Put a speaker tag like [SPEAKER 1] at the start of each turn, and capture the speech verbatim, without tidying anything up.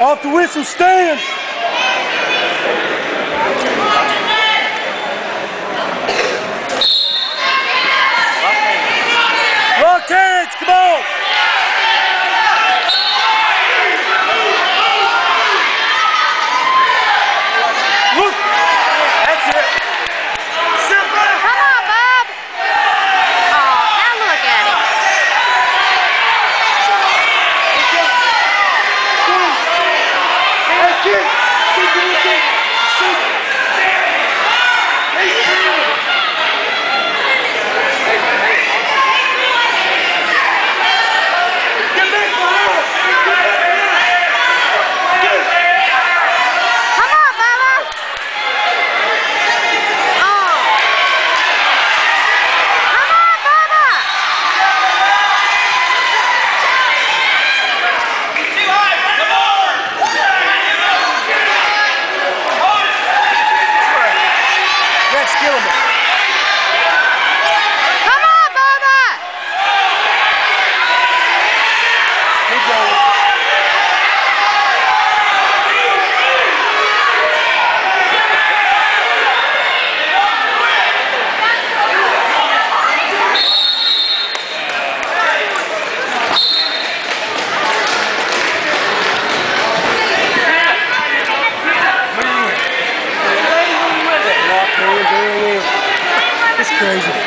[SPEAKER 1] Off the whistle, stand. Lock hands, come on. Look. That's it. Simple.
[SPEAKER 2] Come on, Bob. Oh, now look at him.
[SPEAKER 1] That's it. Simple with it. Simple. It's crazy.